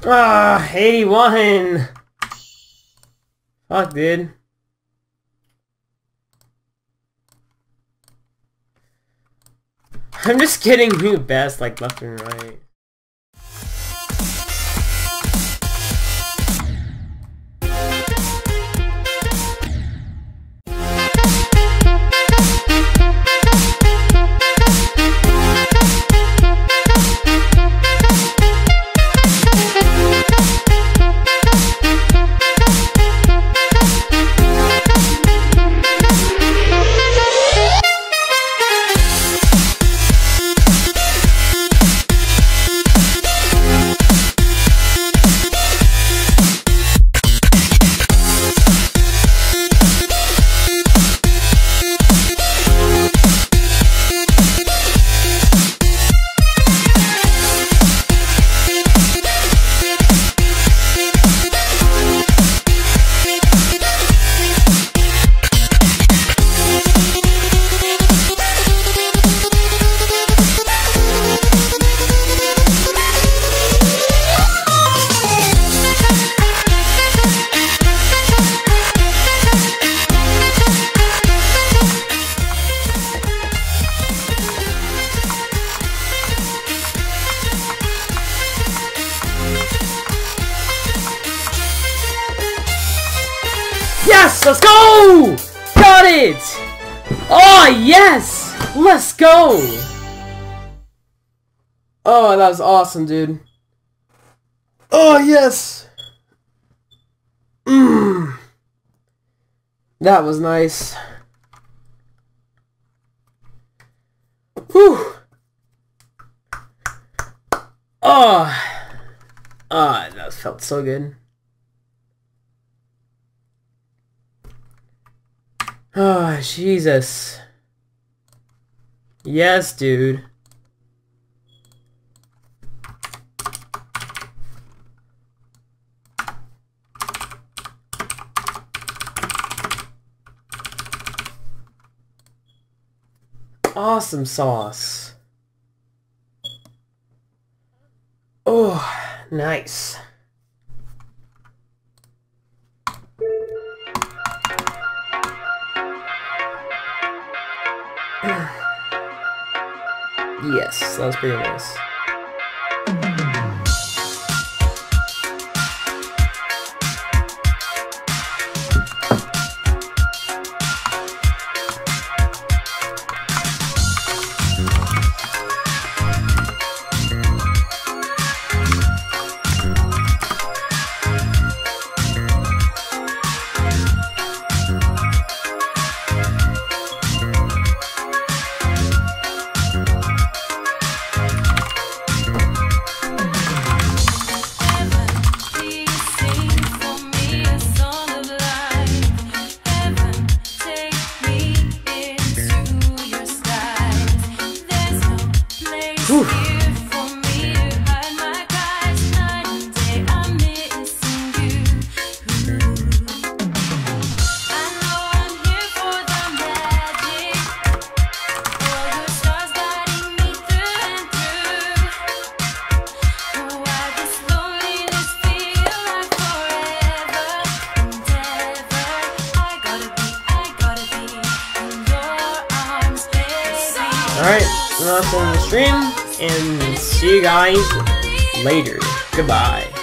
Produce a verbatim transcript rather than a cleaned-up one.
Ah, eighty-one! Fuck, dude. I'm just getting new best, like, left and right. Yes! Let's go! Got it! Oh, yes! Let's go! Oh, that was awesome, dude. Oh, yes! Mmm. That was nice. Whew. Oh. Ah, oh, that felt so good. Oh, Jesus. Yes, dude. Awesome sauce. Oh, nice. Yes, that was pretty nice. Alright, that's on the stream, and see you guys later. Goodbye.